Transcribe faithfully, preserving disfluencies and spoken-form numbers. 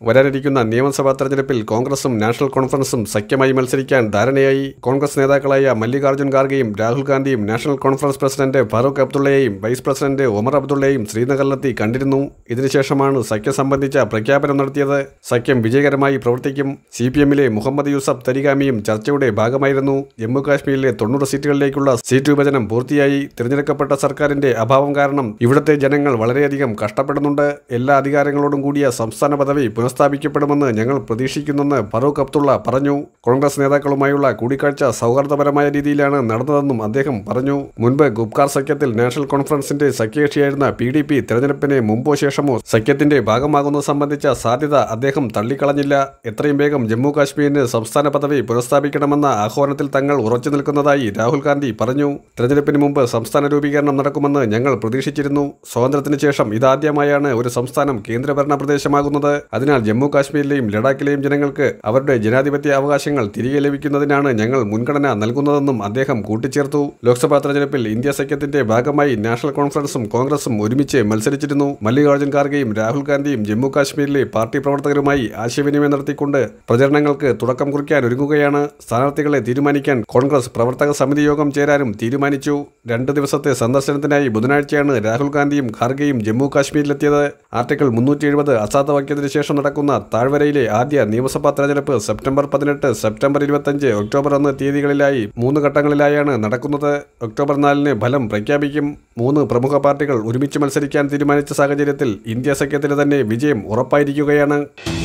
വരാനിരിക്കുന്ന നിയമസഭാ തെരഞ്ഞെടുപ്പിൽ കോൺഗ്രസും നാഷണൽ കോൺഫറൻസും സഖ്യമായി മത്സരിക്കാൻ ധാരണയായി. കോൺഗ്രസ് നേതാക്കളായ മല്ലികാർജ്ജുൻ ഖാർഗെയും രാഹുൽ ഗാന്ധിയും നാഷണൽ കോൺഫറൻസ് പ്രസിഡന്റ് ഫാറൂഖ് അബ്ദുള്ളയെയും വൈസ് പ്രസിഡന്റ് ഒമർ അബ്ദുള്ളയെയും ശ്രീനഗറിലെത്തി കണ്ടിരുന്നു. ഇതിനുശേഷമാണ് സഖ്യം സംബന്ധിച്ച പ്രഖ്യാപനം നടത്തിയത്. സഖ്യം വിജയകരമായി പ്രവർത്തിക്കും. സി പി എമ്മിലെ മുഹമ്മദ് യൂസഫ് തരിഗാമിയും ചർച്ചയുടെ ഭാഗമായിരുന്നു. ജമ്മു കാശ്മീരിലെ തൊണ്ണൂറ് സീറ്റുകളിലേക്കുള്ള സീറ്റ് വിഭജനം പൂർത്തിയായി. തിരഞ്ഞെടുക്കപ്പെട്ട സർക്കാരിന്റെ അഭാവം കാരണം ഇവിടുത്തെ ജനങ്ങൾ വളരെയധികം കഷ്ടപ്പെടുന്നുണ്ട്. എല്ലാ അധികാരങ്ങളോടും കൂടിയ സംസ്ഥാന പദവി പുനഃസ്ഥാപിക്കപ്പെടുമെന്ന് ഞങ്ങൾ പ്രതീക്ഷിക്കുന്നെന്ന് ഫാറൂഖ് അബ്ദുള്ള പറഞ്ഞു. കോൺഗ്രസ് നേതാക്കളുമായുള്ള കൂടിക്കാഴ്ച സൗഹാർദ്ദപരമായ രീതിയിലാണ് നടന്നതെന്നും അദ്ദേഹം പറഞ്ഞു. മുൻപ് ഗുപ്കാർ സഖ്യത്തിൽ നാഷണൽ കോൺഫറൻസിന്റെ സഖ്യകക്ഷിയായിരുന്ന പി ഡി പി തെരഞ്ഞെടുപ്പിന് മുമ്പോ ശേഷമോ സഖ്യത്തിന്റെ ഭാഗമാകുന്നത് സംബന്ധിച്ച സാധ്യത അദ്ദേഹം തള്ളിക്കളഞ്ഞില്ല. എത്രയും വേഗം ജമ്മു കാശ്മീരിന് സംസ്ഥാന പദവി പുനഃസ്ഥാപിക്കണമെന്ന ആഹ്വാനത്തിൽ തങ്ങൾ ഉറച്ചു നിൽക്കുന്നതായി രാഹുൽ ഗാന്ധി പറഞ്ഞു. തെരഞ്ഞെടുപ്പിന് മുമ്പ് സംസ്ഥാന രൂപീകരണം നടക്കുമെന്ന് ഞങ്ങൾ പ്രതീക്ഷിച്ചിരുന്നു. സ്വാതന്ത്ര്യത്തിന് ശേഷം ഇതാദ്യമായാണ് ഒരു സംസ്ഥാനം കേന്ദ്രഭരണ പ്രദേശമാകുന്നത്. അതിനാൽ ജമ്മു കാശ്മീരിലെയും ലഡാക്കിലെയും ജനങ്ങൾക്ക് അവരുടെ ജനാധിപത്യ അവകാശങ്ങൾ തിരികെ ലഭിക്കുന്നതിനാണ് ഞങ്ങൾ മുൻഗണന നൽകുന്നതെന്നും അദ്ദേഹം കൂട്ടിച്ചേർത്തു. ലോക്സഭാ തെരഞ്ഞെടുപ്പിൽ ഇന്ത്യ സഖ്യത്തിന്റെ ഭാഗമായി നാഷണൽ കോൺഫറൻസും കോൺഗ്രസും ഒരുമിച്ച് മത്സരിച്ചിരുന്നു. മല്ലികാർജ്ജുൻ ഖാർഗെയും രാഹുൽ ഗാന്ധിയും ജമ്മു കാശ്മീരിലെ പാർട്ടി പ്രവർത്തകരുമായി ആശയവിനിമയം നടത്തിക്കൊണ്ട് പ്രചരണങ്ങൾക്ക് തുടക്കം കുറിക്കാൻ ഒരുങ്ങുകയാണ്. സ്ഥാനാർത്ഥികളെ തീരുമാനിക്കാൻ കോൺഗ്രസ് പ്രവർത്തക സമിതി യോഗം ചേരാനും തീരുമാനിച്ചു. രണ്ട് ദിവസത്തെ സന്ദർശനത്തിനായി ബുധനാഴ്ചയാണ് രാഹുൽ ഗാന്ധിയും ഖാർഗെയും ജമ്മു കാശ്മീരിലെത്തിയത്. ആർട്ടിക്കിൾ മുന്നൂറ്റി എഴുപത് അസാധുവാക്കിയതിനു ശേഷം നടക്കുന്ന താഴ്വരയിലെ ആദ്യ നിയമസഭാ തെരഞ്ഞെടുപ്പ് സെപ്റ്റംബർ പതിനെട്ട്, സെപ്റ്റംബർ ഇരുപത്തഞ്ച്, ഒക്ടോബർ ഒന്ന് തീയതികളിലായി മൂന്ന് ഘട്ടങ്ങളിലായാണ് നടക്കുന്നത്. ഒക്ടോബർ നാലിന് ഫലം പ്രഖ്യാപിക്കും. മൂന്ന് പ്രമുഖ പാർട്ടികൾ ഒരുമിച്ച് മത്സരിക്കാൻ തീരുമാനിച്ച സാഹചര്യത്തിൽ ഇന്ത്യ സഖ്യത്തിന് തന്നെ വിജയം ഉറപ്പായിരിക്കുകയാണ്.